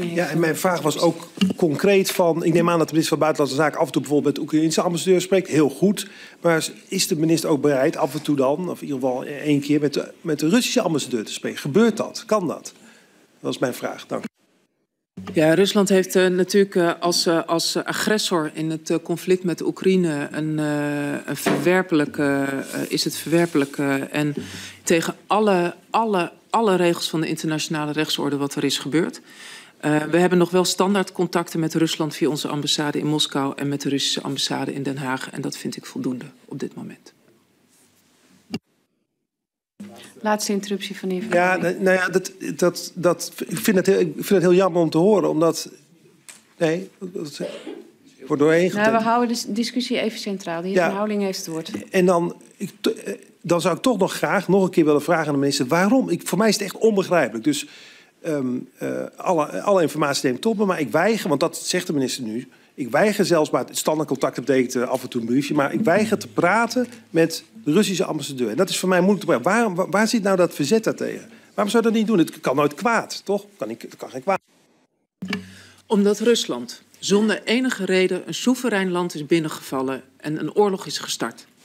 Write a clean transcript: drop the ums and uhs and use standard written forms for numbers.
Ja, en mijn vraag was ook concreet van... Ik neem aan dat de minister van Buitenlandse Zaken af en toe bijvoorbeeld met de Oekraïnse ambassadeur spreekt. Heel goed. Maar is de minister ook bereid af en toe dan, of in ieder geval 1 keer, met de Russische ambassadeur te spreken? Gebeurt dat? Kan dat? Dat is mijn vraag. Dank u. Ja, Rusland heeft natuurlijk als agressor in het conflict met de Oekraïne een verwerpelijk en tegen alle regels van de internationale rechtsorde wat er is gebeurd. We hebben nog wel standaard contacten met Rusland via onze ambassade in Moskou en met de Russische ambassade in Den Haag. En dat vind ik voldoende op dit moment. Laatste interruptie van de heer. Ja, nou ja, ik vind het heel jammer om te horen, omdat... Nee, dat wordt doorheen getekend. Nou, we houden de discussie even centraal. De heer Van Houweling heeft het woord. En dan zou ik toch nog graag nog een keer willen vragen aan de minister... waarom? Voor mij is het echt onbegrijpelijk. Dus alle informatie neemt op me, maar ik weiger... want dat zegt de minister nu... Ik weiger zelfs, maar standaard contact betekent af en toe een briefje... maar ik weiger te praten met de Russische ambassadeur. En dat is voor mij moeilijk te praten. Waar zit nou dat verzet daartegen? Waarom zou je dat niet doen? Het kan nooit kwaad, toch? Het kan geen kwaad. Omdat Rusland zonder enige reden een soeverein land is binnengevallen en een oorlog is gestart.